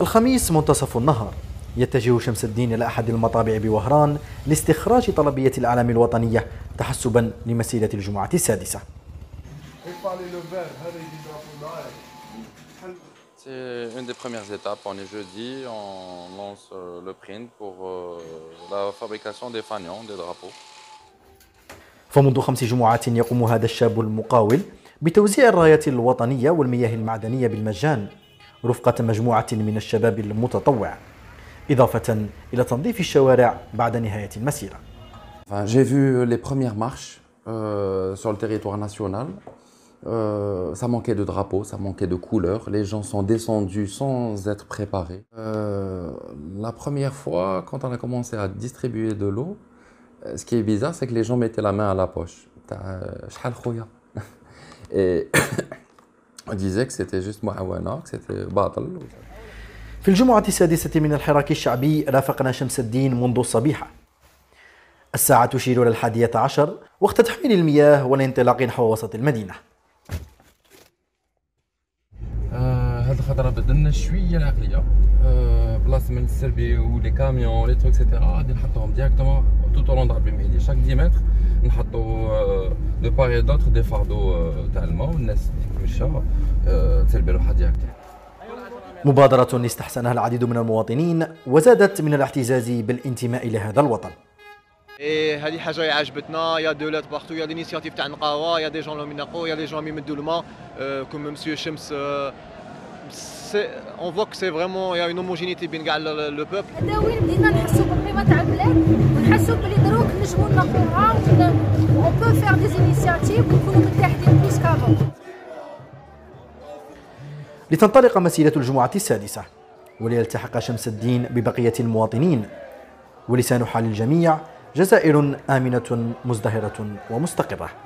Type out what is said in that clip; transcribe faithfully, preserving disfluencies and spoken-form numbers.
الخميس منتصف النهار يتجه شمس الدين إلى أحد المطابع بوهران لاستخراج طلبية الأعلام الوطنية تحسبا لمسيرة الجمعة السادسة. C'est une des premières étapes. On est jeudi, on lance le print pour la fabrication des fanions, des drapeaux. فمنذ خمس جمعات يقوم هذا الشاب المقاول بتوزيع الرايات الوطنية والمياه المعدنية بالمجان رفقة مجموعة من الشباب المتطوع، إضافة إلى تنظيف الشوارع بعد نهاية المسيرة. J'ai vu les premières marches euh, sur le territoire national. Euh, ça manquait de drapeaux, ça manquait de couleurs. Les gens sont descendus sans être préparés. Euh, la première fois, quand on a commencé à distribuer de l'eau, ce qui est bizarre, c'est que les gens mettaient la main à la poche. Et on disait que c'était juste mouawana, que c'était batal. في الجمعة السادسة من الحراك الشعبي رافقنا شمس الدين منذ الصبيحة. الساعة تشير إلى الحادية عشر وقت تحميل المياه والانطلاق نحو وسط المدينة. هذه الخطرة بدلنا شوية العقلية. بلاصة من السربي ولي كاميون لي تروك سيتيرا غادي نحطوهم ديريكتومون توت اورون درب المهدي. شاك دي متر نحطوا دو باغي دوتر دي فاردو تاع الماء والناس تمشى تسربي روحها ديريكت. مبادرة استحسنها العديد من المواطنين وزادت من الاعتزاز بالانتماء لهذا الوطن. ايه هذه حاجه عجبتنا. يا دولات بارتو يا دينيسياتيف تاع النقاوه يا دي جون لهم ينقوا يا دي جون يمدوا الماء كوم مسيو شمس. اون فوا كو سي فريمون يا اون هوموجينيتي بين كاع لو بوبل. هذا وين بدينا نحسوا بالقيمه تاع البلاد ونحسوا بلي دروك نجموا نقوها و بو فير دي زينيسياتيف ونكونوا متحدين بلوس كافون. لتنطلق مسيرة الجمعة السادسة وليلتحق شمس الدين ببقية المواطنين، ولسان حال الجميع جزائر آمنة مزدهرة ومستقرة.